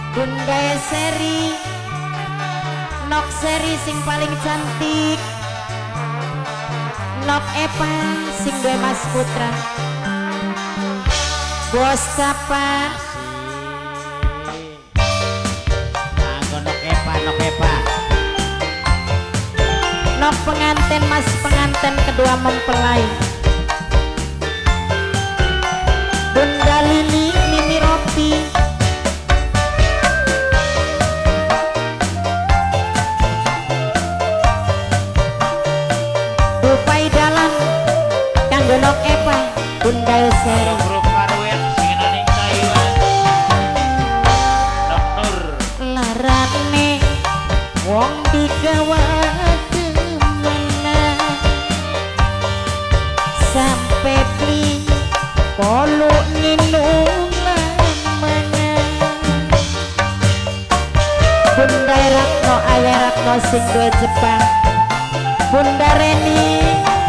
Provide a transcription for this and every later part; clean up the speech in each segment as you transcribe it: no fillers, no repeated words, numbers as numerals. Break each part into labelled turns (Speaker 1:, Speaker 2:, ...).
Speaker 1: Bunda Seri Nok Seri sing paling cantik, Nok Epa sing duwe Mas Putra, Bos Capa
Speaker 2: Nok Epa, Nok Epa,
Speaker 1: Nok pengantin Mas pengantin kedua mempelai, Bunda Lili Mimi Ropi, Bupai Dalan kanggo Nok Epa Bunda Seri.
Speaker 2: Grup Karwet sing ning Taiwan. Dokter
Speaker 1: Larane wong digawa kemana sampai beli polu ninungan mangan. Bunda Ratno Ayah Ratno sing duwe Jepang, Bunda Reni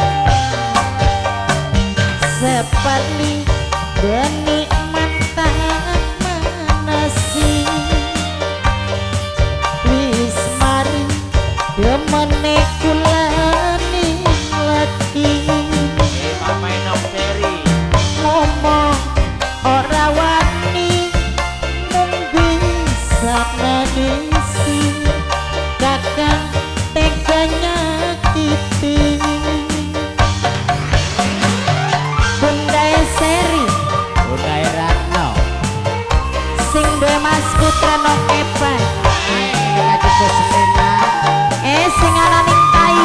Speaker 1: sepali benih mantan manasi wis mari demene kulani lagi
Speaker 2: Mama Nok Seri.
Speaker 1: ngomong ora wani mung bisa nangisi kakang teganya kiti. Bunda Seri
Speaker 2: Bunda Ratno.
Speaker 1: sing duwe Mas Putra Nok Epa
Speaker 2: Kasih Kusmina.
Speaker 1: sing ana ning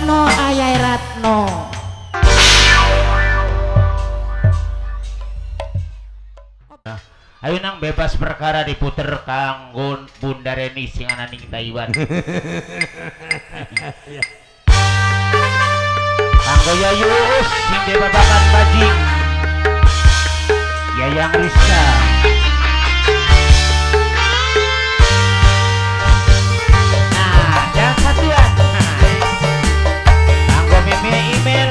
Speaker 1: Ratno Ayai Ratno.
Speaker 2: Ayo nang bebas perkara diputer kanggo Bunda Reni sing ana ning Taiwan. Kanggo Yayus sing bebabakan bajing. Yayang Rizka. Nah, dan satuan. Kanggo Meme email.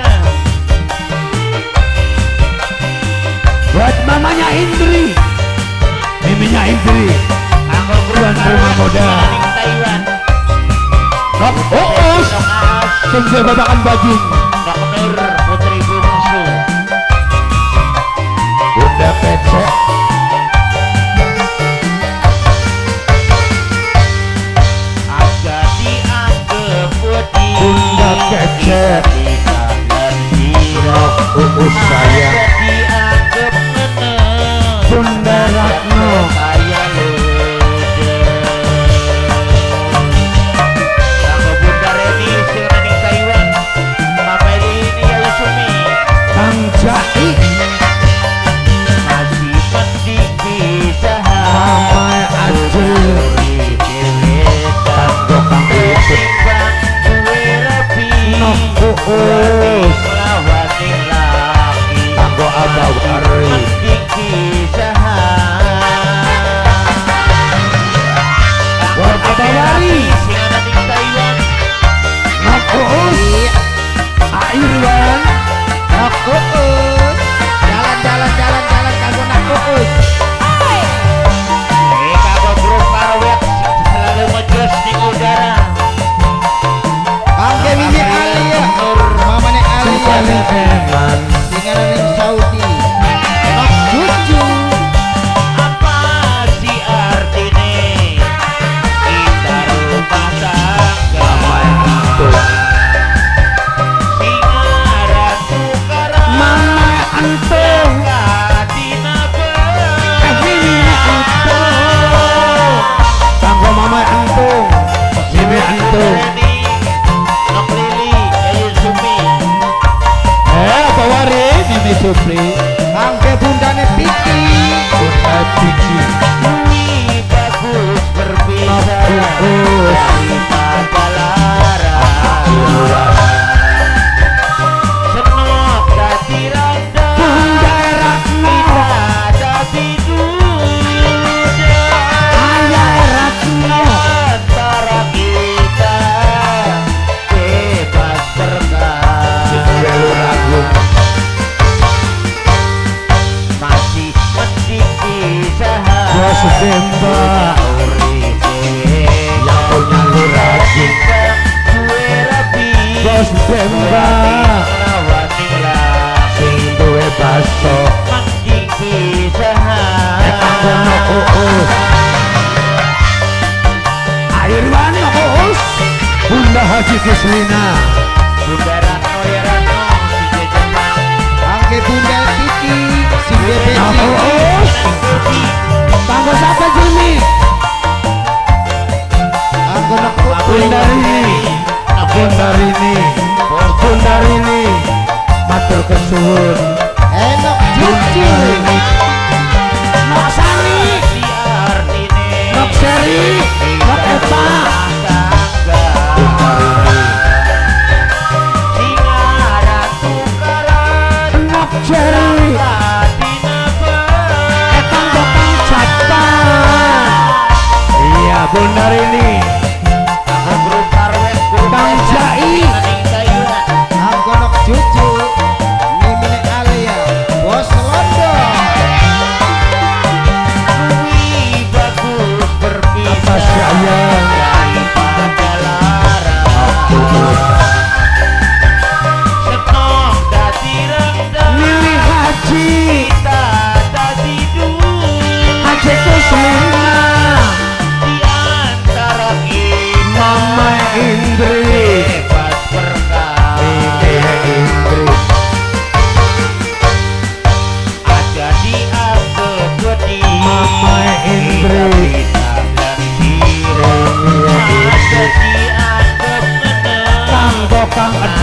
Speaker 3: Buat mamanya Indri, miminya Indri,
Speaker 2: Tuan
Speaker 3: rumah muda,
Speaker 2: Taiwan.
Speaker 3: Nok Uus, sehingga babakan bajing,
Speaker 2: Nok Nur Putri Bungsu.
Speaker 3: Bunda Pece,
Speaker 2: Aja dianggap putih.
Speaker 3: Bunda Kece, Nok Uus sayang,
Speaker 2: Dianggap meneng.
Speaker 3: Bunda Ratno,
Speaker 2: Saya lude. Kanggo Bunda Reni sing ana ning Taiwan. Mama ini Yayu Sumi.
Speaker 3: Kang Jai,
Speaker 2: Masih penting bisa
Speaker 3: Mama Ajul, Kanggo Kang Pipit, Nok Uus, Kanggo Abah Wari, buat Abah Wari, Nok Uus, Airwan,
Speaker 1: Nok Uus. Jalan kanggo Nok Uus. Kangge Mimi Alia. Mamane Alia.
Speaker 3: Eman,
Speaker 1: Tinggal ning Saudi. Nok Cucu.
Speaker 3: Mama Antung, Evini Antung, Kanggo Mama Antung, Mimi Antung, Abah Wari, Mimi Supri,
Speaker 1: Kangge Bundane Piki.
Speaker 3: Bunda Cici,
Speaker 2: Bagus berpisah
Speaker 3: Uus,
Speaker 2: daripada larang.
Speaker 3: Irwan,
Speaker 2: Senok dadi randa
Speaker 3: Bunda Ratno,
Speaker 2: dadi duda
Speaker 3: Ayai Ratno,
Speaker 2: antara kita bebas berkata
Speaker 3: Belu Ragung,
Speaker 2: masih mending bisa
Speaker 3: Bos Demba, yang punya luraging, Bos Demba, sing duwe baso, Kanggo Nok Uus, Airwan Nok Uus, Bunda Haji Kuslina,
Speaker 1: Kangge Bunda Piki. Sing
Speaker 3: Nok
Speaker 1: Bebeci.
Speaker 3: Uus, Kanggo siapa Jimmy,
Speaker 1: Kanggo Nok Uus.
Speaker 3: Bunda Rini, Bunda Rini, Bunda Rini, matur kesuwun,
Speaker 1: Nok
Speaker 3: Bunda
Speaker 1: Cucu.
Speaker 3: Rini, Nok Sani, Nok Seri, Nok Eva, Bunda Rini, Nok Jerry, Kanggo Kang Japan, iya Bunda Rini, Kang Jai,
Speaker 1: Kanggo Nok Cucu. Mimine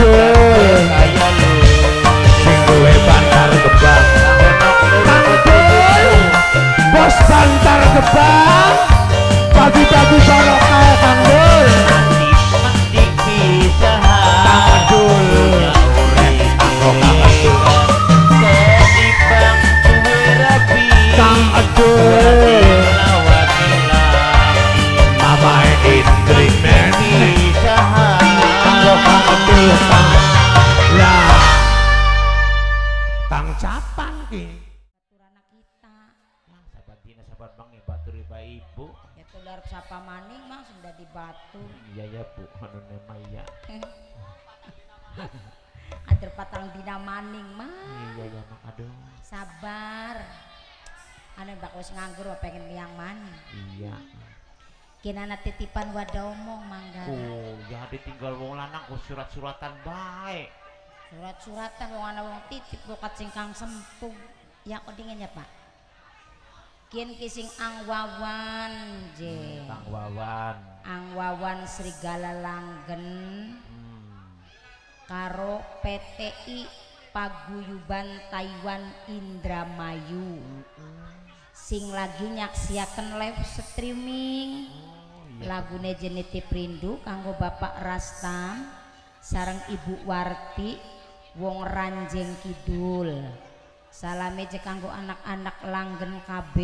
Speaker 3: Adul
Speaker 2: kaya lu
Speaker 3: sing duwe Bantar Gebang Kang Dul bos Bantar Gebang bagi-bagi barokah Kang Dul
Speaker 2: mending bisa
Speaker 3: Kang Dul
Speaker 2: sedimbang duwe rapi
Speaker 3: Kang Adul Mama Indri Meni
Speaker 2: bisa
Speaker 3: Kanggo Kang Adul Kang lah Kang Capan ki
Speaker 1: anak kita
Speaker 2: sahabat dina sahabat bang ya batur ibu ibu
Speaker 1: ya tular sapa maning mah sudah di batu
Speaker 2: iya ya bu anu nemaya
Speaker 1: ada patang dina maning mah
Speaker 2: iya ya mak aduh
Speaker 1: sabar ane bak wis nganggur mah pengen miang maning
Speaker 2: iya
Speaker 1: kinana titipan wadah omong mangga
Speaker 2: oh ya ditinggal wong lanang ku surat-suratan baik
Speaker 1: surat-suratan wong ana wong titip bokat singkang sempung ya kodingen ya Pak kian kising ang wawan je
Speaker 2: Kang Wawan
Speaker 1: ang wawan Serigala Langgen karo PTI Paguyuban Taiwan Indramayu sing lagi nyaksiaken live streaming lagune Jenitip Rindu kanggo Bapak Rastam sareng Ibu Warti wong Ranjeng Kidul salame je kanggo anak-anak Langgen KB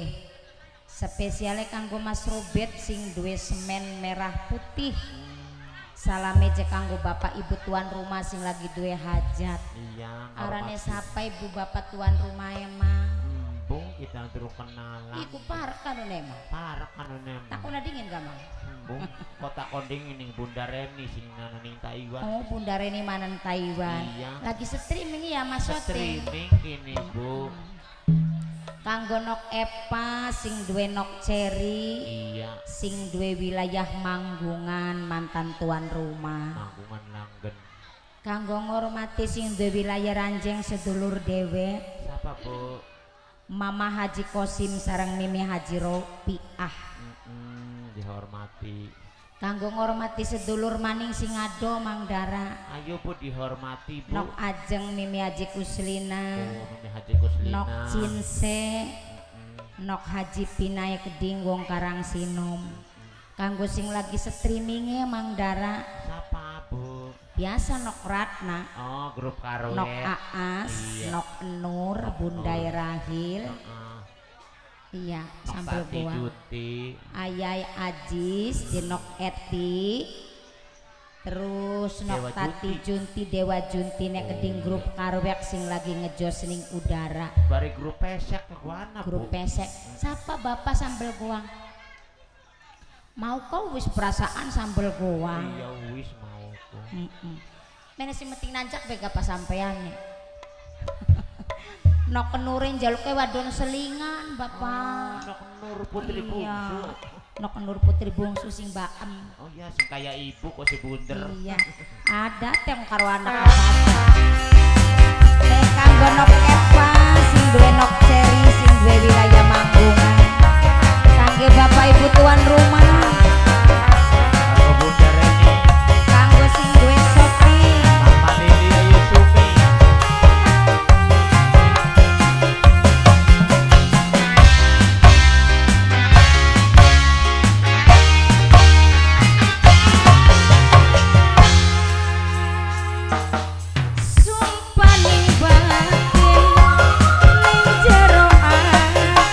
Speaker 1: spesiale kanggo Mas Robet sing duwe semen merah putih salame je kanggo Bapak Ibu tuan rumah sing lagi duwe hajat
Speaker 2: iya
Speaker 1: arane sapa Ibu Bapak tuan rumah emang
Speaker 2: bung kita terus kenalan
Speaker 1: iku parek kanu nemang
Speaker 2: parek anu nem
Speaker 1: takuna dingin gamang
Speaker 2: bung kota konding ini Bunda Reni sing nananing Taiwan
Speaker 1: oh Bunda Reni manan Taiwan
Speaker 2: iya
Speaker 1: lagi streaming ya Mas Sote
Speaker 2: streaming ini bu
Speaker 1: kanggo Nok Epa sing duwe Nok Cherry
Speaker 2: iya
Speaker 1: sing duwe wilayah Manggungan mantan tuan rumah
Speaker 2: Manggungan Langgen
Speaker 1: kanggo ngormati sing duwe wilayah Ranjeng sedulur dewe
Speaker 2: siapa bu
Speaker 1: Mama Haji Kosim sareng Mimi Haji Ropiah
Speaker 2: dihormati
Speaker 1: kanggo ngormati sedulur maning sing ado Mangdara
Speaker 2: ayo bu dihormati bu
Speaker 1: Nok Ajeng Mimi Haji Kuslina
Speaker 2: Mimi Haji Kuslina
Speaker 1: Nok Cinse Nok Haji Pinay Keding wong Karang Sinom kanggo sing lagi streamingnya Mangdara
Speaker 2: siapa bu
Speaker 1: biasa Nok Ratna
Speaker 2: oh grup Karwet
Speaker 1: Nok Aas
Speaker 2: iya.
Speaker 1: Nok Nur Bundai Rahil iya sambil
Speaker 2: Tati
Speaker 1: gua
Speaker 2: Juti
Speaker 1: Ayai Ajis Jenok Eti terus Nok
Speaker 2: Dewa
Speaker 1: Tati Junti Dewa Junti nek keding grup Karwek sing lagi ngejos ning udara
Speaker 2: bari grup pesek ke guana
Speaker 1: grup
Speaker 2: bu
Speaker 1: pesek siapa bapak sambel goang mau kau wis perasaan sambel goang
Speaker 2: iya wis mau ku
Speaker 1: mana sih meting nanjak bega pas sampean nih Nok Nurin jaluknya wadon selingan bapak
Speaker 2: Nok Nur Putri Bungsu
Speaker 1: Nok Nur Putri Bungsu sing baem
Speaker 2: oh iya sing kaya ibu kok si bunder
Speaker 1: iya ada teng karo anak teh kanggo Nok Eva sing duwe Nok Cherry sing duwe wilayah Manggungan kangge bapak ibu tuan rumah
Speaker 2: kanggo Bunda Reni
Speaker 1: kanggo sing duwe Sofi
Speaker 2: Mama Lili Ayu Sumi
Speaker 1: sumpah ning batin ning jero ati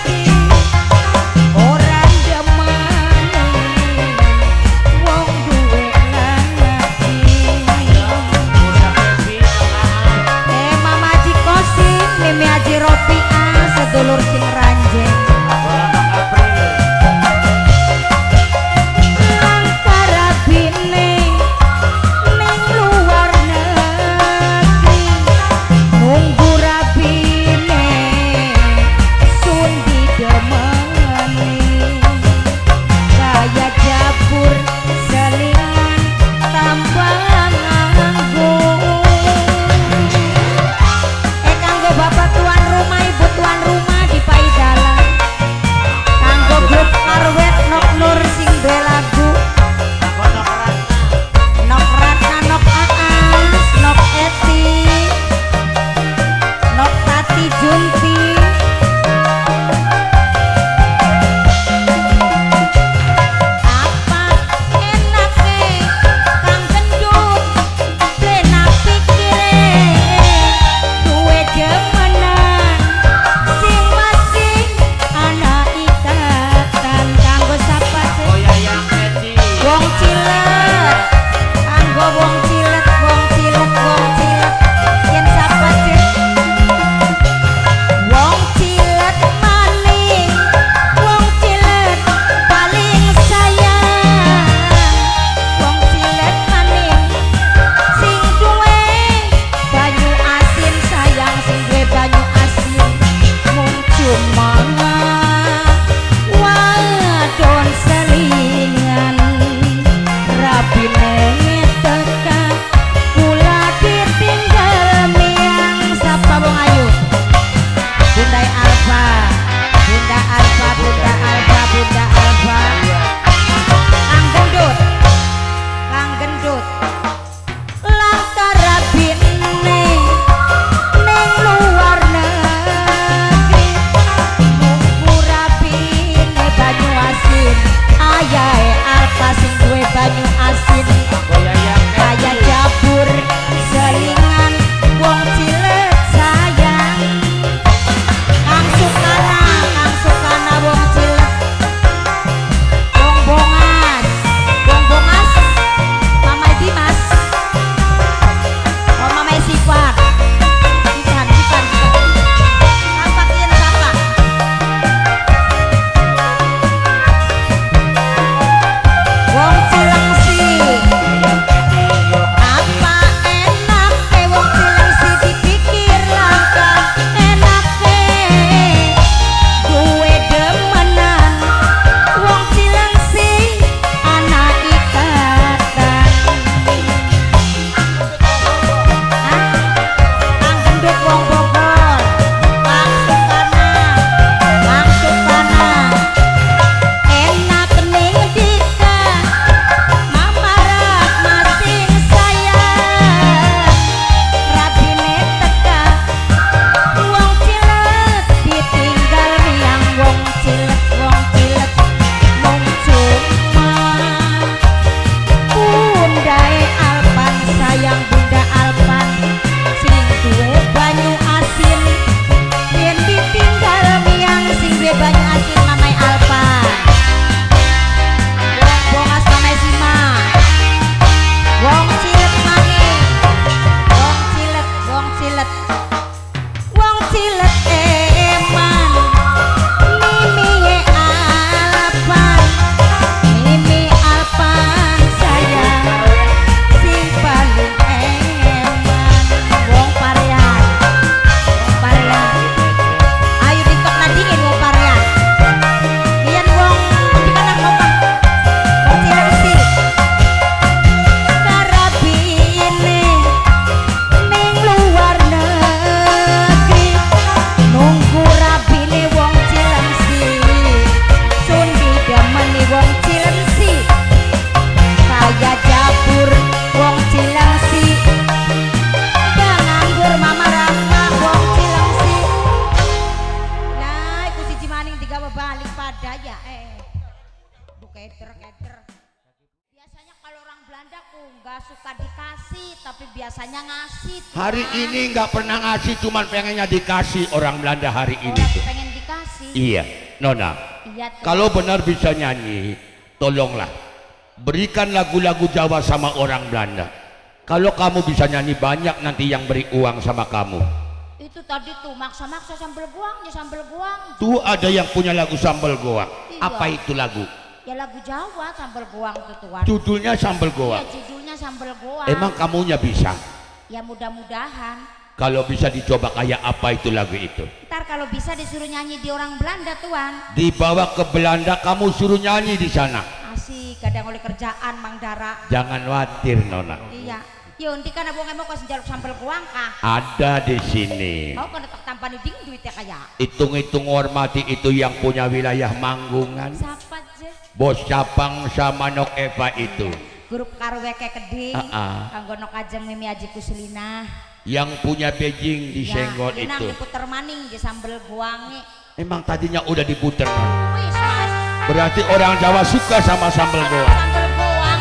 Speaker 1: bisanya ngasih tuan.
Speaker 3: Hari ini nggak pernah ngasih, cuman pengennya dikasih orang Belanda hari ini
Speaker 1: lagi
Speaker 3: tuh.
Speaker 1: pengen dikasih.
Speaker 3: Iya, Nona.
Speaker 1: Iya tuan.
Speaker 3: Kalau benar bisa nyanyi, tolonglah berikan lagu-lagu Jawa sama orang Belanda. Kalau kamu bisa nyanyi banyak nanti yang beri uang sama kamu.
Speaker 1: Itu tadi tuh maksa-maksa sambal goangnya sambal goang.
Speaker 3: Tuh ada yang punya lagu sambal goang.
Speaker 1: Iya.
Speaker 3: Apa itu lagu?
Speaker 1: Ya lagu Jawa sambal goang tuh tuan.
Speaker 3: Judulnya sambal
Speaker 1: Iya
Speaker 3: goang.
Speaker 1: judulnya sambal goang.
Speaker 3: Emang kamunya bisa?
Speaker 1: Ya mudah-mudahan.
Speaker 3: Kalau bisa dicoba kayak apa itu lagu itu?
Speaker 1: Ntar kalau bisa disuruh nyanyi di orang Belanda tuan.
Speaker 3: Dibawa ke Belanda, kamu suruh nyanyi di sana.
Speaker 1: Asik kadang oleh kerjaan Mang Dara.
Speaker 3: Jangan khawatir Nona.
Speaker 1: Iya. Ya nanti kan abang mau kasih jaluk sambal goang kah?
Speaker 3: Ada di sini.
Speaker 1: Mau kan tak tampan ding duitnya kayak.
Speaker 3: Hitung-hitung hormati itu yang punya wilayah Manggungan.
Speaker 1: Siapa je?
Speaker 3: Bos Capang sama Nok Eva itu.
Speaker 1: Grup karwe kayak keding. Kanggo nok ajeng mimi aji kuselina.
Speaker 3: Yang punya Beijing di senggol
Speaker 1: Ya,
Speaker 3: itu.
Speaker 1: diputer maning di sambal goangnya.
Speaker 3: Emang tadinya udah diputer.
Speaker 1: Wis mas.
Speaker 3: Berarti orang Jawa suka sama sambal goang.
Speaker 1: Sambal goang.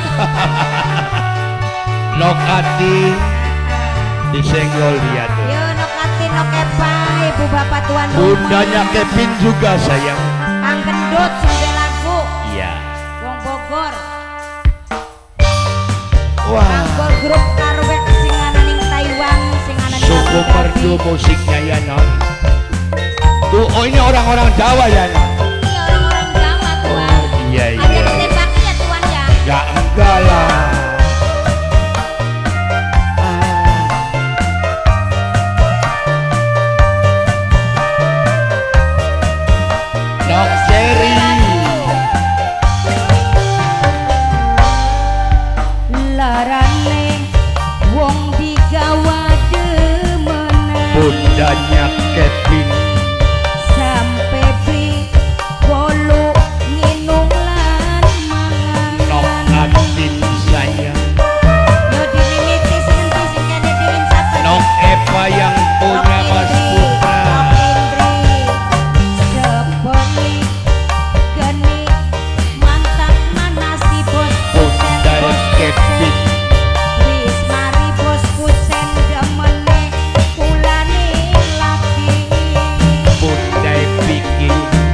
Speaker 3: Lokati disenggol dia tuh.
Speaker 1: Yo nokatin nokepa ibu bapak tuan rumah.
Speaker 3: Bundanya Kevin juga sayang.
Speaker 1: Kang Gendut sambil lagu.
Speaker 3: Iya.
Speaker 1: Wong Bogor.
Speaker 3: Wah.
Speaker 1: Kanggo grup karwe sing ana ning Taiwan, sing ana ning
Speaker 3: Suku
Speaker 1: Abu Dhabi.
Speaker 3: merdu musiknya ya non. Tuh, oh ini orang-orang Jawa ya non.
Speaker 1: Ini orang-orang Jawa tuan.
Speaker 3: Iya
Speaker 1: Ada
Speaker 3: iya.
Speaker 1: ditembaki ya tuan ya.
Speaker 3: Ya enggak lah. Nok Seri.
Speaker 1: Larane wong digawa demenan.
Speaker 3: Bundanya Kevin.
Speaker 1: Sampai beli bolu nginum lan
Speaker 3: Nok
Speaker 1: mangan.
Speaker 3: Atin sayang.
Speaker 1: Yo dimimiti sing kene dingin sapa.
Speaker 3: Nok Eva yang punya Mas Putra.
Speaker 1: Sepeli geni mantap manasi bos kusen
Speaker 3: Bunda
Speaker 1: bos
Speaker 3: Kevin.
Speaker 1: wis mari bos kusen demene kulane laki
Speaker 3: Bunda Vicky.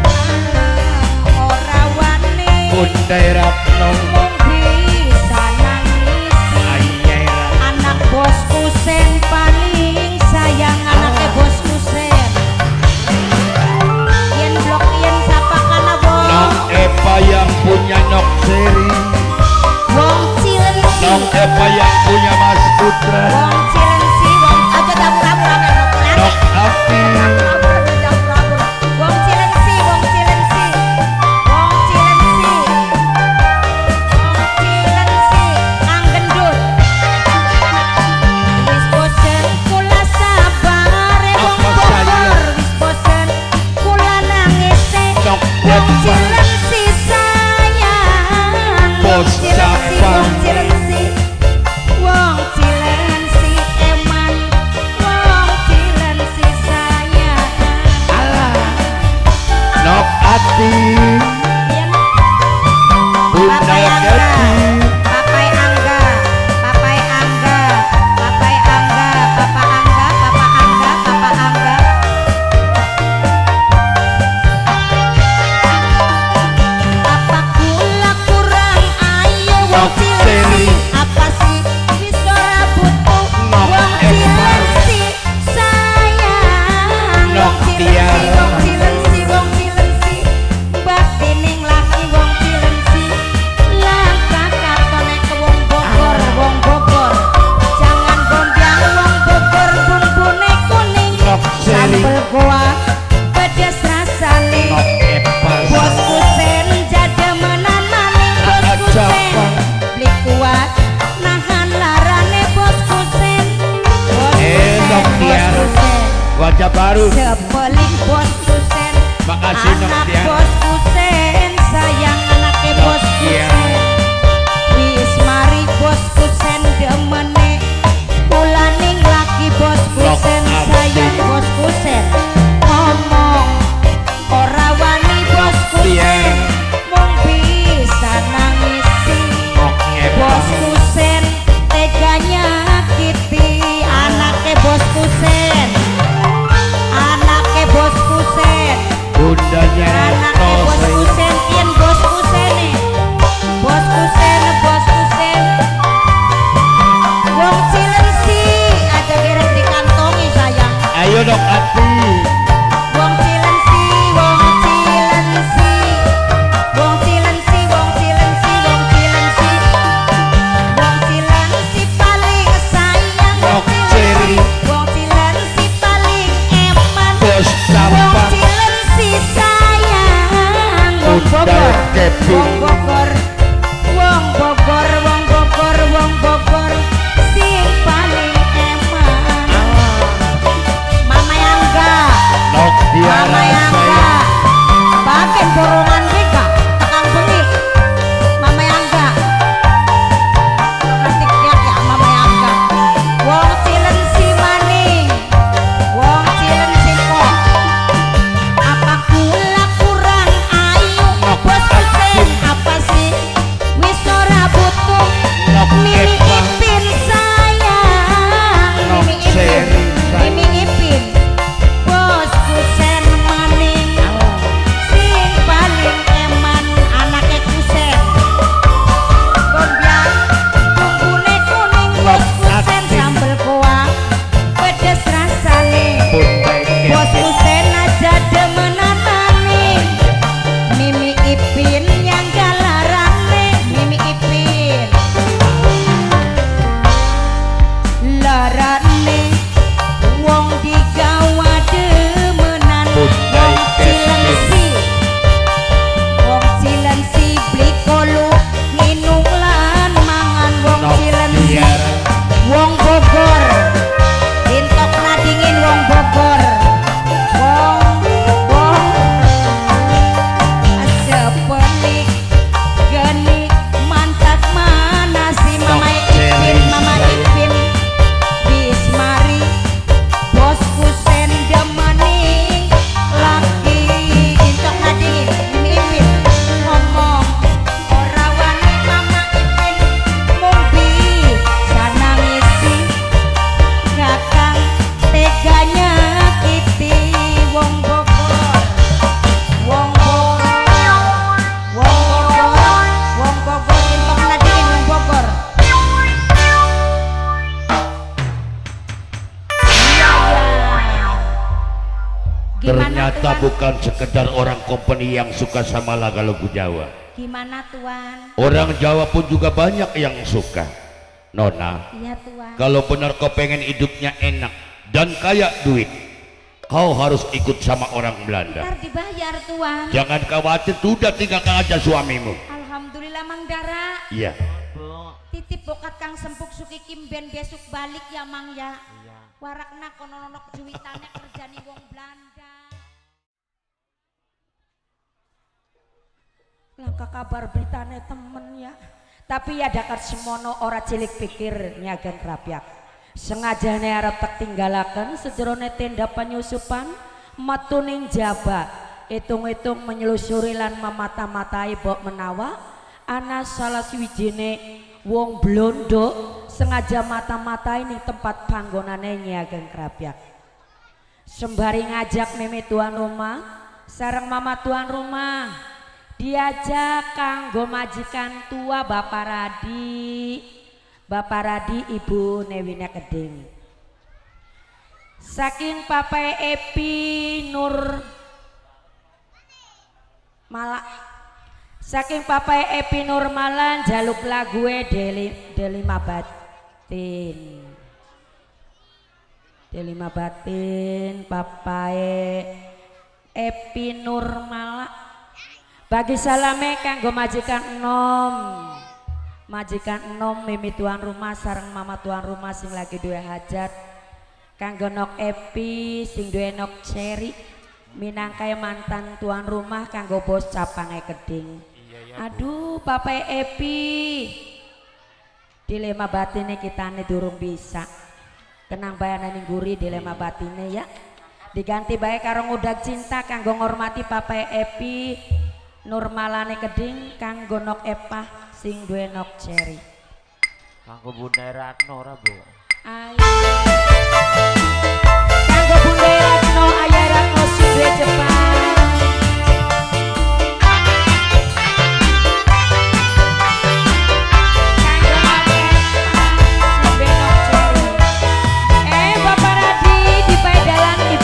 Speaker 1: ora wani
Speaker 3: Bunda Ratno.
Speaker 1: mung bisa nangisi
Speaker 3: Ayah
Speaker 1: anak bos kusen paling sayang anaknya bos kusen yen blok yen sapa kana bos
Speaker 3: Nok Eva yang punya Nok Seri.
Speaker 1: wong Cilensi
Speaker 3: Nok Eva yang punya Mas Putra.
Speaker 1: wong Cilensi wong aja dapur-dapur ame
Speaker 3: Nok Afi.
Speaker 1: wong Cilensi wong Cilensi wong Cilensi wong Cilensi Kang Gendut wis bosen kula sabar wong
Speaker 3: Apa
Speaker 1: Bogor
Speaker 3: saya?
Speaker 1: wis bosen kula nangis
Speaker 3: Nok
Speaker 1: wong
Speaker 3: Eva.
Speaker 1: Cilensi sayang
Speaker 3: Bos
Speaker 1: Cilensi
Speaker 3: Capang.
Speaker 1: wong Cilensi wong Cilensi eman wong Cilensi sayang
Speaker 3: Nok Ati.
Speaker 1: Yen
Speaker 3: Bunda
Speaker 1: Papai Angga,
Speaker 3: Kevin.
Speaker 1: Papai Angga, Papai Angga, Papai Angga, Papa Angga, Papa Angga, Papa Angga. Apa kula kurang ayo wong
Speaker 3: Nok Seri.
Speaker 1: Cilensi? Apa sih wis ora butuh
Speaker 3: Nok
Speaker 1: wong
Speaker 3: Eva.
Speaker 1: Cilensi sayang
Speaker 3: Nok
Speaker 1: wong Cilensi,
Speaker 3: Tiara.
Speaker 1: wong Cilensi, wong Cilensi. Bakti ning laki wong Cilensi. Langkah katone ke wong Bogor, wong Bogor. Jangan gombyang wong Bogor bumbune kuning.
Speaker 3: Nok Seri.
Speaker 1: Sambel goa pedes rasane.
Speaker 3: Nok Eva.
Speaker 1: Bos kusen jademenan maning bos kusen
Speaker 3: Capang.
Speaker 1: beli kuat nahan larane bos kusen bos
Speaker 3: Nok
Speaker 1: kusen bos
Speaker 3: Tiara.
Speaker 1: kusen
Speaker 3: Wajah baru.
Speaker 1: sepeling bos kusen
Speaker 3: Makasih, Nok
Speaker 1: anak
Speaker 3: Tiara.
Speaker 1: bos kusen sayang anaknya
Speaker 3: Nok
Speaker 1: bos
Speaker 3: Tiara.
Speaker 1: kusen wis mari bos kusen demene pulaning laki bos
Speaker 3: Nok
Speaker 1: kusen
Speaker 3: Abdi.
Speaker 1: sayang bos kusen ngomong ora wani bos kusen
Speaker 3: Tiara.
Speaker 1: mung bisa nangisi
Speaker 3: Nok Eva.
Speaker 1: bos kusen tega nyakiti
Speaker 3: dodok ati.
Speaker 1: Wong Cilensi, wong Cilensi, wong Cilensi, wong Cilensi, wong Cilensi, wong Cilensi paling sayang.
Speaker 3: Wong Ceri.
Speaker 1: Wong Cilensi paling eman.
Speaker 3: Bos
Speaker 1: Wong
Speaker 3: sampah.
Speaker 1: Cilensi sayang. Wong Bogor,
Speaker 3: Kevin.
Speaker 1: wong Bogor, wong Bogor, wong Bogor, wong Bogor, sing paling eman. Mama Yangga.
Speaker 3: Nok dia
Speaker 1: Mama Yangga, bagian borongan kita, tekan bengi. Mama Yangga, nanti lihat ya Mama Yangga. Wong Cilensi maning, wong Cilensi kok. Apa kula kurang ayu, bos kusen apa sih? Wis ora butuh
Speaker 3: Nok
Speaker 1: Mimi
Speaker 3: Eva.
Speaker 1: Ipin sayang,
Speaker 3: Nok
Speaker 1: Mimi Ipin,
Speaker 3: Seri sayang.
Speaker 1: Mimi Ipin. Bos kusen maning, sing paling eman anake kusen. Gombyang, bumbune kuning, bos kusen sambel kuah, pedes rasane. Bos kusen aja demenan maning. Mimi Ipin yang galarane, Mimi Ipin. Larane wong digawa demenan. Wong Cilensi, wong Cilensi beli kolu nginung lan mangan. Wong
Speaker 3: Nok
Speaker 1: Cilensi,
Speaker 3: dia.
Speaker 1: wong Bogor intok nadingin wong Bogor. Wong sepelik geni mantap mana si Mama Ipin, Mama Ipin Bismari. Bos kusen demani laki intok nadingin Mimi Ipin ngomong ora wani Mama Ipin mung bisa nangisi kakang teganya kiti. Wong Bogor, wong Bogor, wong Bogor, wong Bogor intok nadingin wong Bogor.
Speaker 3: Ternyata
Speaker 1: Tuan?
Speaker 3: bukan sekedar orang company yang suka sama lagu Jawa.
Speaker 1: Gimana Tuan?
Speaker 3: Orang Jawa pun juga banyak yang suka. Nona,
Speaker 1: Iya Tuan.
Speaker 3: kalau benar kau pengen hidupnya enak dan kaya duit, kau harus ikut sama orang Belanda.
Speaker 1: Ntar dibayar Tuan.
Speaker 3: Jangan khawatir, sudah tinggalkan aja suamimu.
Speaker 1: Alhamdulillah Mang Dara.
Speaker 3: Iya.
Speaker 1: Titip bokat Kang Sempuk Suki Kimben besok balik ya Mang ya. Warakna kono nonok juwitane kerjani wong Belanda. Langka kabar beritane temen ya. Tapi ya dakat semono ora cilik pikir nyagen rapyak. Sengajane arep tak tinggalaken sejerone tenda penyusupan metuning jaba. Hitung-hitung menyelusuri lan memata-matai bok menawa ana salah siwijine wong blondo sengaja mata-matai ning tempat panggonane nyagen rapyak. Sembari ngajak meme tuan rumah sareng mama tuan rumah diajak kanggo majikan tua Bapak Radi Ibu Newina Keding. Saking Papai Epi Nur Malak, saking Papai Epi Nurmalan jaluk lague Delima Batin Papai Epi Nurmalak. Bagi salame kanggo majikan enom mimi tuan rumah sareng mama tuan rumah sing lagi duwe hajat, kanggo nok Epi sing duwe nok Ceri minangka mantan tuan rumah kanggo bos capange Keding. Aduh Papai Epi, dilema batine kitane durung bisa kenang bayanane guri dilema batine ya, diganti bae karo ngudag cinta kanggo ngormati Papai Epi Nurmalane Keding kanggo nok Epah sing duwe nok Ceri.
Speaker 2: Kanggo Bunda Ratno ora, Bu?
Speaker 1: Ayo. Kanggo Bunda Ratno Ayah Ratno sing duwe Jepang. Kanggo nok Epah sing duwe nok Ceri. Bapak Radi di dalan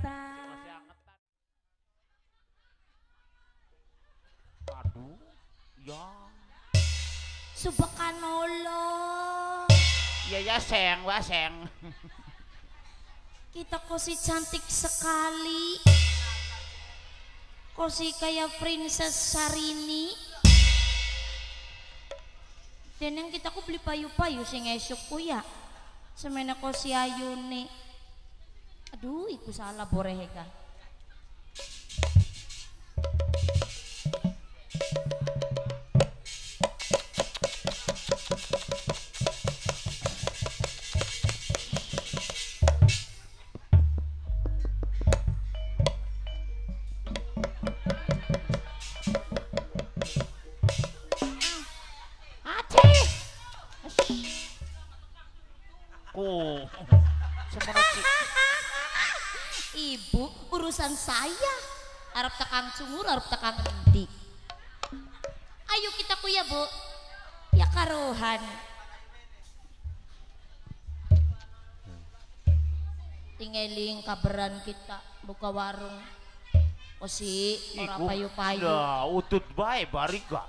Speaker 1: angetan.
Speaker 2: Aduh, ya.
Speaker 1: Subhanallah.
Speaker 2: Ya seng, wah seng.
Speaker 1: Kita kosi cantik sekali. Kosi kayak Princess Sarini. Dan yang kita ku beli payu-payu sing esokku ya. Semena kosi ayune. Aduh, iku salah borehega. Ibu, urusan saya. Arep tekang sumur, arep tekang endi. Ayo kita ku ya, Bu. Ya karuhan. Tingeling kabaran kita buka warung. Osi, ora payu-payu.
Speaker 2: Lah, utut bae bari gak.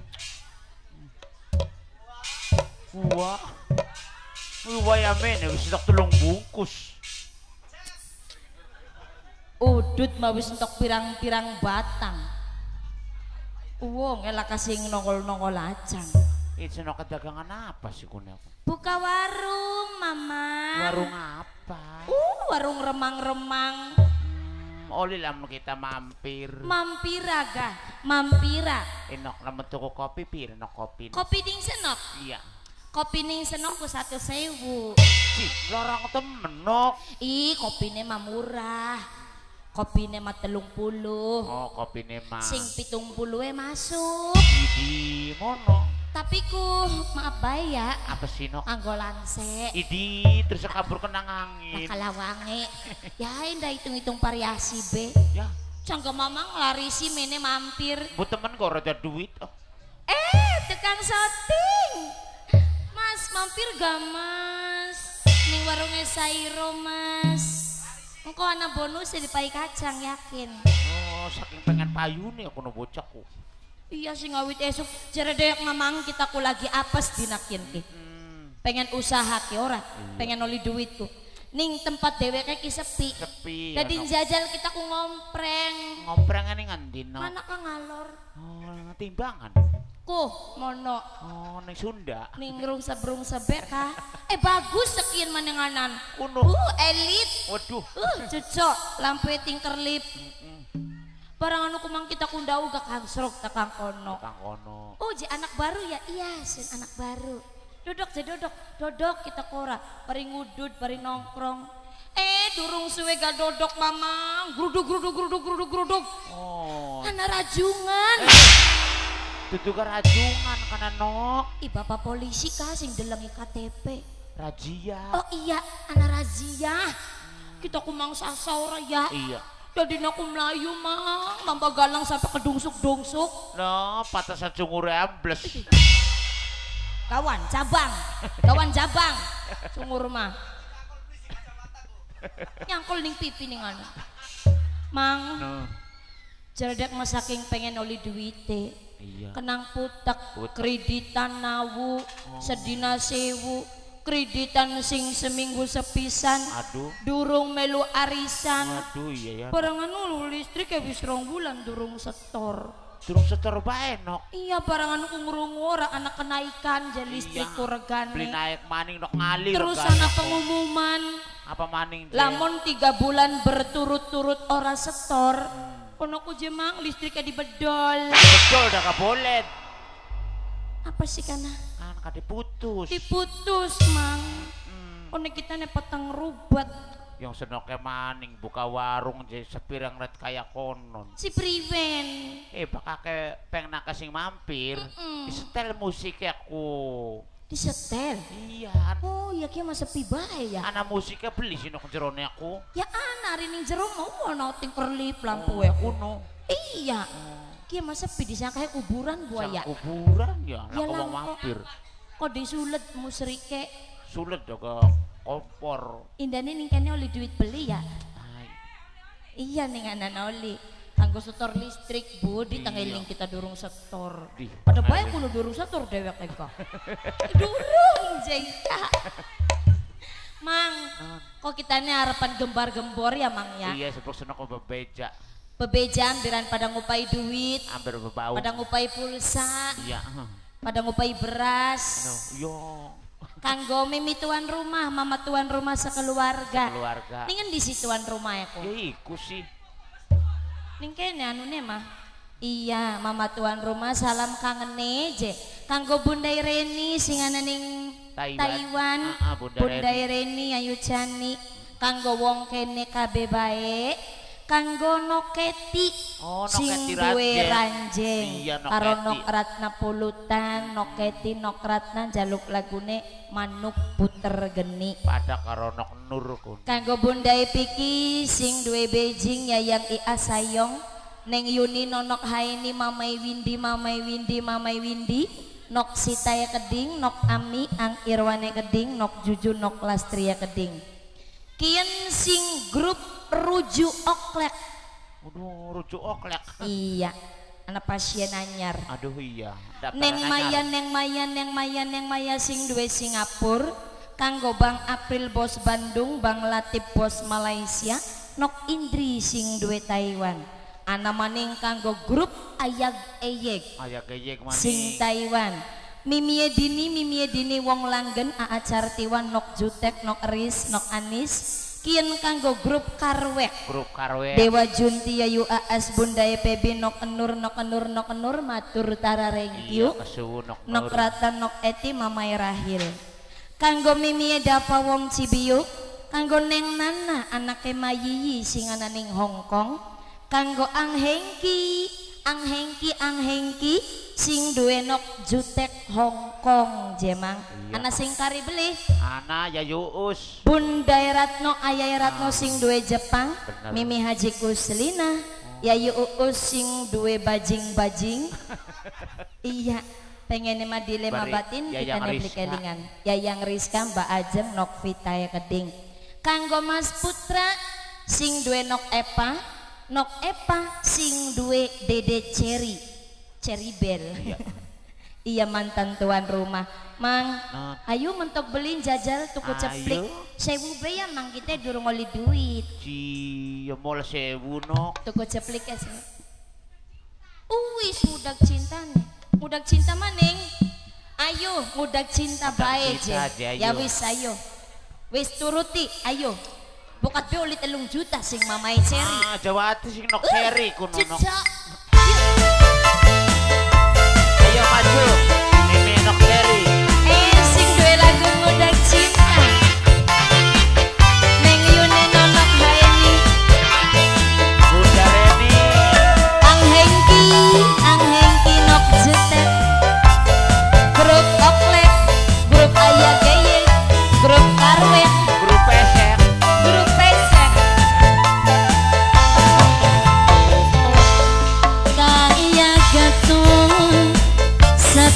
Speaker 2: Wah. Waya men, wis tak tulung bungkus.
Speaker 1: Udut mah wis entok pirang-pirang batang. Wong elak kasing nongol-nongol acang.
Speaker 2: Itu no kedagangan apa sih kune?
Speaker 1: Buka warung, Mama.
Speaker 2: Warung apa?
Speaker 1: Warung remang-remang.
Speaker 2: Oli lamun kita mampir.
Speaker 1: Mampira gah, mampira.
Speaker 2: Enok lamun tuku kopi pir, enok kopi.
Speaker 1: Kopi ding senok.
Speaker 2: Iya.
Speaker 1: Kopi ning senok ku 1.000.
Speaker 2: Cih, lorong temen nok.
Speaker 1: Ih, kopine mah murah. Kopine mah 30.
Speaker 2: Oh, kopine mah.
Speaker 1: Sing 70 masuk.
Speaker 2: Idi mono.
Speaker 1: Tapi ku maaf bae ya.
Speaker 2: Apa sih nok?
Speaker 1: Anggo lanse.
Speaker 2: Idi terus kabur kenang angin.
Speaker 1: Nakalawange. Ya indah hitung-hitung variasi be.
Speaker 2: Ya,
Speaker 1: Cangga mamang larisi mene mampir.
Speaker 2: bu temen kok rada duit. Oh.
Speaker 1: Tekan shooting. Mas mampir gak mas? Ning warungnya Sairo mas. Engko ana bonus di pai kacang yakin.
Speaker 2: Oh, saking pengen payu nih aku no bocahku.
Speaker 1: Iya sih ngawit esok jeredek mamang kita ku lagi apes dinakin ki. Pengen usaha ki ora, pengen oli duitku. Ning tempat dheweke ki sepi.
Speaker 2: Sepi.
Speaker 1: Dadi njajal kita ku ngompreng.
Speaker 2: Ngompreng ning ngendi no?
Speaker 1: Mana ka ngalor?
Speaker 2: Oh, timbangan.
Speaker 1: Kuh mono
Speaker 2: Oh, ning Sunda.
Speaker 1: ning rungsa-rungsa ka. Bagus sekian manenganan.
Speaker 2: Kuno.
Speaker 1: Elit.
Speaker 2: Waduh.
Speaker 1: Cocok lampu tingker lip. Barang anu kumang kita kundau gak kangsrok takang kono.
Speaker 2: Kang kono.
Speaker 1: Oh, ji anak baru ya? Iya, sin anak baru. Dodok, dodok kita kora. Bari ngudut, bari nongkrong. Durung suwe gak dodok mamang. Gruduk.
Speaker 2: Oh.
Speaker 1: Anak rajungan.
Speaker 2: Dudu rajungan kana nok.
Speaker 1: Bapak polisi kasing delengi KTP.
Speaker 2: Razia.
Speaker 1: Oh iya, anak razia. Kita kumang sasaura ya.
Speaker 2: Iya.
Speaker 1: Jadi aku melayu mang, nambah galang sampai ke dungsuk.
Speaker 2: No, patasan cungure ambles.
Speaker 1: Kawan cabang, sungur mah. Nyangkul ning pipi ning anu. Mang,
Speaker 2: No.
Speaker 1: jeredek mah saking pengen oli duite.
Speaker 2: Iya.
Speaker 1: Kenang putek, kreditan nawu, sedina 1000. Kreditan sing seminggu sepisan.
Speaker 2: Aduh.
Speaker 1: Durung melu arisan.
Speaker 2: Aduh iya ya.
Speaker 1: Barangan ulu listrik ya wis 2 bulan durung setor.
Speaker 2: Durung setor bae nok.
Speaker 1: Iya barangan ku ngrungu ora anak kenaikan jadi listrik ku regane.
Speaker 2: Beli naik maning nok ngalir.
Speaker 1: Terus
Speaker 2: regane
Speaker 1: ana
Speaker 2: kok.
Speaker 1: pengumuman
Speaker 2: Apa maning? Je?
Speaker 1: lamun 3 bulan berturut-turut ora setor. Kono ku jemang listriknya dibedol.
Speaker 2: Betul dah kabolet.
Speaker 1: Apa sih kana?
Speaker 2: Kan kade putus.
Speaker 1: Diputus mang. Kono kita ne peteng rubat.
Speaker 2: Yang senoke maning buka warung jadi sepirang ret kaya konon.
Speaker 1: Si priwen.
Speaker 2: Bakake peng nakasing mampir. Disetel musik aku.
Speaker 1: Disetel.
Speaker 2: Iya.
Speaker 1: Oh iya kia mah sepi bae ya.
Speaker 2: Ana musiknya beli sih nok jerone aku.
Speaker 1: Ya ana ning jero mau ana tinker lip lampu
Speaker 2: Oh, kuno.
Speaker 1: Iya. Kia mah sepi disangka kuburan buaya.
Speaker 2: Sang kuburan ya,
Speaker 1: Ya
Speaker 2: nak mau
Speaker 1: lah,
Speaker 2: mampir.
Speaker 1: Kok disulet musrike.
Speaker 2: Sulit juga kompor.
Speaker 1: Indane ning kene oleh duit beli ya.
Speaker 2: Ay.
Speaker 1: Iya nih anak oli. Kanggo setor listrik bu, di tanggiling kita durung setor.
Speaker 2: Di,
Speaker 1: Pada baik kudu durung setor dewek eka. Durung jengka. Mang, kok kita ini harapan gembar-gembor ya mang ya?
Speaker 2: Iya, sebelum senang kau bebeja.
Speaker 1: Bebejaan biran pada ngupai duit,
Speaker 2: Hampir bebau.
Speaker 1: pada ngupai pulsa,
Speaker 2: Iya.
Speaker 1: pada ngupai beras.
Speaker 2: Yo.
Speaker 1: Kanggo mimi tuan rumah, mama tuan rumah sekeluarga.
Speaker 2: Keluarga.
Speaker 1: Ningen di si tuan rumah ya kok.
Speaker 2: Ya iku sih.
Speaker 1: Ning kene anune mah. Iya, mama tuan rumah salam kangen je. Kanggo Bunda Reni sing ana ning Taiwan. Bunda Reni ayu Cani. Kanggo wong kene kabeh bae. Kanggo Noketi
Speaker 2: Oh,
Speaker 1: sing
Speaker 2: Noketi
Speaker 1: duwe
Speaker 2: Ranjeng.
Speaker 1: ranjeng.
Speaker 2: Iya, Noketi.
Speaker 1: Karo Nokratna pulutan, Noketi Nokratna jaluk lagune manuk puter geni.
Speaker 2: Pada karonok nur kun.
Speaker 1: Kanggo Bunda Piki sing duwe Beijing yayang Ia Sayong. Neng Yuni nonok haini mamai Windi mamai Windi mamai Windi. Nok Sitaya Keding, Nok Ami ang Irwane Keding, Nok Juju Nok Lastria Keding. Kian sing grup Ruju Oklek.
Speaker 2: Aduh, rujuk oklek.
Speaker 1: Iya, anak pasien anyar.
Speaker 2: Aduh iya.
Speaker 1: Neng Maya, Neng Maya, Neng Maya, Neng Maya sing duwe Singapura. Kanggo Bang April bos Bandung, Bang Latif bos Malaysia, Nok Indri sing duwe Taiwan. Ana maning kanggo grup Ayag Eyek
Speaker 2: Ayah kejek maning.
Speaker 1: sing Taiwan. Mimie Dini wong Langgen Aa Cartiwan Nok Jutek Nok Eris Nok Anis. Kian kanggo grup Karwek.
Speaker 2: Grup Karwe.
Speaker 1: Dewa Junti Yayu Aas Bunda Pebi Nok Enur Nok Enur Nok Enur matur tararengkyu.
Speaker 2: Iya, kesuwun nok
Speaker 1: Nok
Speaker 2: nur.
Speaker 1: Rata Nok Eti Mamai Rahil. Kanggo Mimie Dapa wong Cibiuk. Kanggo Neng Nana anake Mayiyi sing ana ning Hongkong. Kanggo Ang Hengki sing duwe Nok Jutek Hongkong jemang.
Speaker 2: Iya.
Speaker 1: Ana sing kari beli.
Speaker 2: Ana Yayuus.
Speaker 1: Bunda Ratno Ayai Ratno sing duwe Jepang.
Speaker 2: Bener.
Speaker 1: Mimi Haji Kuslina. Yayu Uus sing duwe bajing-bajing. Iya, pengen mah dilema
Speaker 2: Bari
Speaker 1: batin kita
Speaker 2: Yayang
Speaker 1: nebli
Speaker 2: Rizka.
Speaker 1: kelingan. Yayang Rizka Mbak Ajeng Nok Vitaya Keding. Kanggo Mas Putra sing duwe Nok Epa. Nok Epa sing duwe Dede Cherry. Cherry Bell.
Speaker 2: Iya.
Speaker 1: Iya mantan tuan rumah. Mang,
Speaker 2: Nah.
Speaker 1: ayo mentok beliin jajal tuku
Speaker 2: Ayo.
Speaker 1: ceplik. Sewu be ya mang kita durung oli duit.
Speaker 2: Si mall sewu nok.
Speaker 1: Tuku ceplik ya sih. Uwis mudak cinta nih. Mudak cinta maning. Ayo mudak cinta
Speaker 2: Mudak
Speaker 1: bae je.
Speaker 2: cinta aja, ayo.
Speaker 1: Ya wis ayo. Wis turuti ayo. Bukat be oli 3 juta sing mamai Cherry.
Speaker 2: Ah, Jawati sing nok seri kuno nok.
Speaker 1: Cecak.
Speaker 2: Ayo maju. Mimi nok seri.
Speaker 1: Sing duwe lagu mudak cinta. Neng Yuni nonok haini.
Speaker 2: Bunda Reni.
Speaker 1: Ang Hengki Nok Jutek. Grup Oklek, grup Ayah Geye, grup Karwek,
Speaker 2: Grup Pesek.
Speaker 1: grup Pesek. Kaya gatung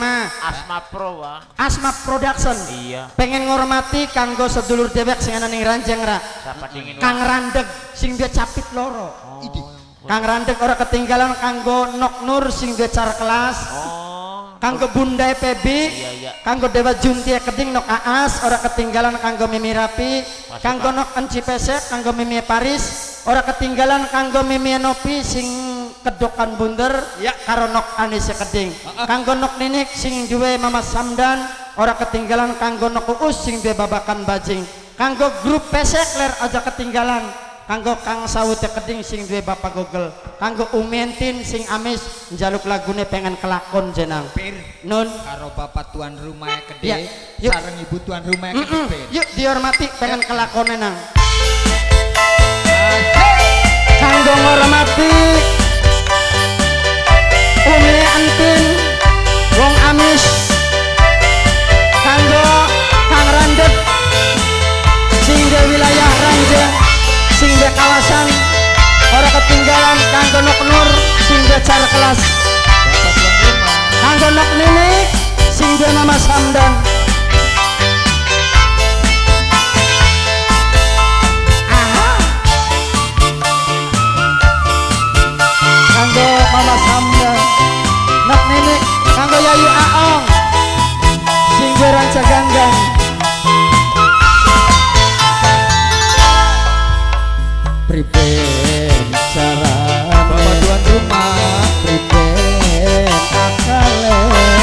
Speaker 4: nama
Speaker 2: Asma Pro wah.
Speaker 4: Asma Production.
Speaker 2: Iya.
Speaker 4: Pengen ngormati kanggo sedulur dewek sing ana ning Ranjang ra.
Speaker 2: Siapa dingin
Speaker 4: Kang Randeg sing dia capit loro. Kang Randeg ora ketinggalan kanggo Nok Nur sing dia cara kelas. Kanggo Bunda Pebi,
Speaker 2: Iya.
Speaker 4: kanggo Dewa Junti Keding Nok Aas, ora ketinggalan kanggo Mimi Rapi, kanggo Nok Enci Pesek, kanggo Mimi Paris, ora ketinggalan kanggo Mimi Nopi sing kedokan bunder, ya karo Nok Anise Keding, kanggo Nok Ninik sing duwe Mama Samdan, ora ketinggalan kanggo Nok Uus sing duwe babakan bajing, kanggo grup Pesek ler aja ketinggalan. Kanggo Kang Sawut Keding sing duwe Bapak Google, kanggo Umentin sing amis njaluk lagune pengen kelakon jenang. Nun
Speaker 5: karo bapak tuan rumah
Speaker 4: ya,
Speaker 5: gede
Speaker 4: yuk.
Speaker 5: sareng ibu tuan rumah gede.
Speaker 4: Yuk dihormati pengen kelakone nang. Kanggo ngormati Umi Antin wong amis, kanggo Kang Randeg sing di wilayah Ranjang, sing di kawasan ora ketinggalan kanggo Nok Nur sing di cara kelas,
Speaker 5: Bapak tuan rumah
Speaker 4: kanggo Nok Nini sing di Mama Samdan. Aha. Kanggo Mama Samdan, Nok Nini, kanggo Yayu Aong sing di Ranca Ganggang. Priben carane
Speaker 5: bapak tuan rumah
Speaker 4: priben akale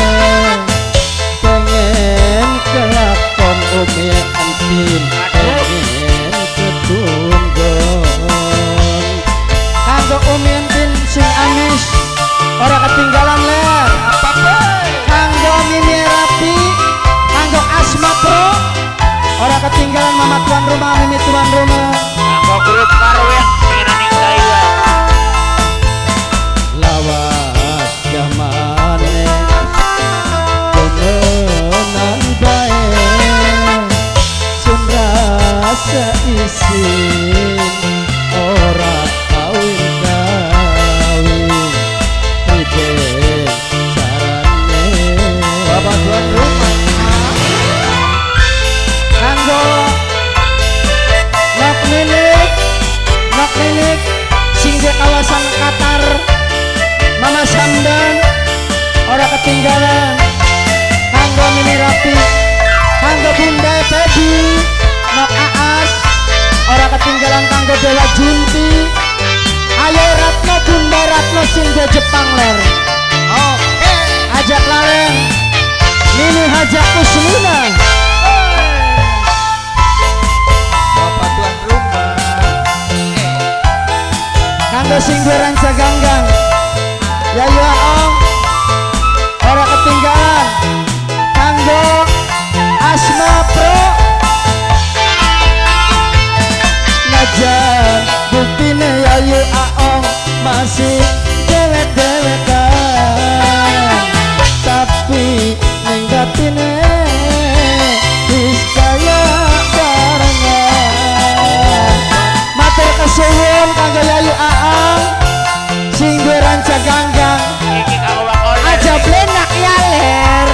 Speaker 4: pengen kelakon Umi Antin pengen ketunggon kanggo Umi Antin sing amis ora ketinggalan ler kanggo Mimi Rapi, kanggo Asma Pro ora ketinggalan Mama tuan rumah, Mimi tuan rumah,
Speaker 2: Kanggo grup Karwet sing ana ning Taiwan.
Speaker 4: lawas jamane temenan bae sun rasa isin ora kawin priben carane bapak tuan rumah kanggo Nok Ninik sing di kawasan Qatar, Mama Samdan ora ketinggalan kanggo Mimi Rapi, kanggo Bunda Pebi, Nok Aas ora ketinggalan kanggo Dewa Junti, ayo Ratno Bunda Ratno sing di Jepang ler. Oke, ajak lalen Mimi Hajak Kusmina,
Speaker 5: bapak tuan rumah
Speaker 4: kanggo sing duwe Ranca Ganggang, Yayu Aong ora ketinggalan kanggo Asma Pro, najan buktine Yayu Aong masih dewek-dewekan tapi ning batine wis kaya barengan. Matur kesuwun kanggo Yayu Aang sing duwe Ranca Ganggang,
Speaker 2: Iki kanggo Wakoler.
Speaker 4: aja blenak ya ler.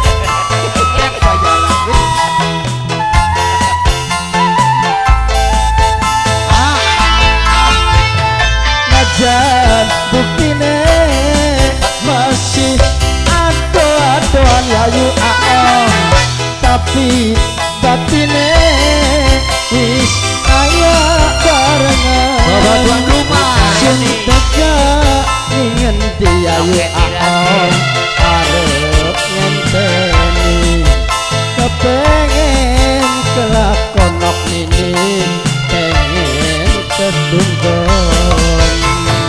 Speaker 4: Najan buktine masih ado-adoan Yayu Aong tapi batine wis kaya barengan.
Speaker 5: bapak tuan rumah
Speaker 4: Sun teka ingin Yayu Aong arep ngenteni kepengen kelakon Nok Nini pengen ketunggon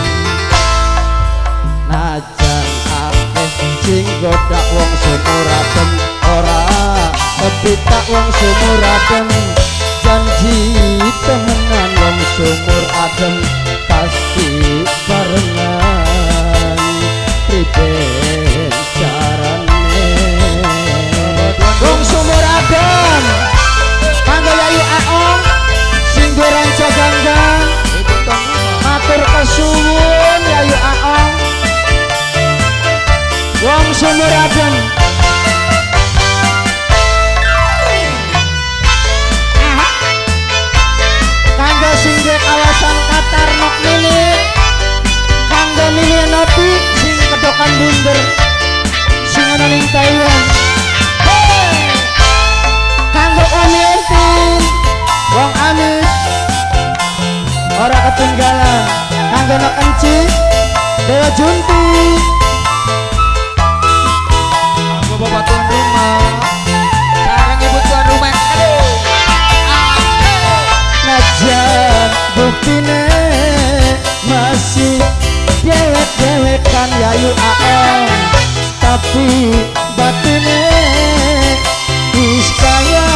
Speaker 4: najan akeh sing godak wong sumuraden ora kepitak wong sumuraden janji temenan wong sumur adem pasti barengan priben carane wong sumur adem kanggo Yayu Aong sing duwe Ranca Ganggang,
Speaker 5: ibu tuan rumah
Speaker 4: matur kesuwun Yayu Aong wong sumur adem tapi batine wis kaya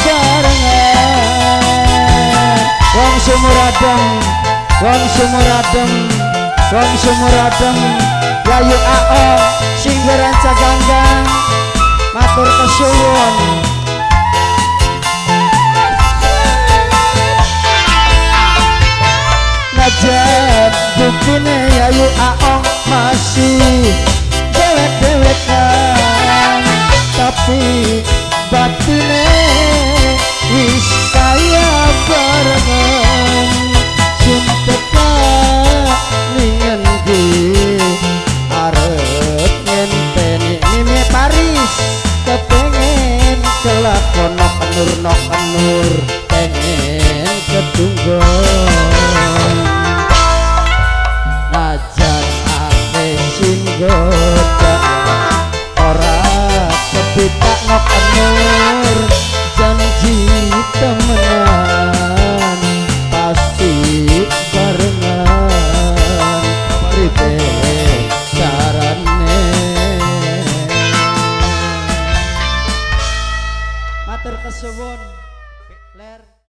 Speaker 4: barengan. Wong sumuradeng, wong sumuradeng, wong sumuradeng, yayu aong sing ranca ganggang matur kesuwun. Najan buktine yayu aong masih dewek-dewekan, tapi batine wis kaya barengan. Sumpeka ningen di arep ngenteni Mimi Paris, kepengen kelakon nok enur pengen ketunggon. Najan ake sing goda ora kepitak nok enur, janji temenan pasti barengan. Pribe carane matur kesuwun ler.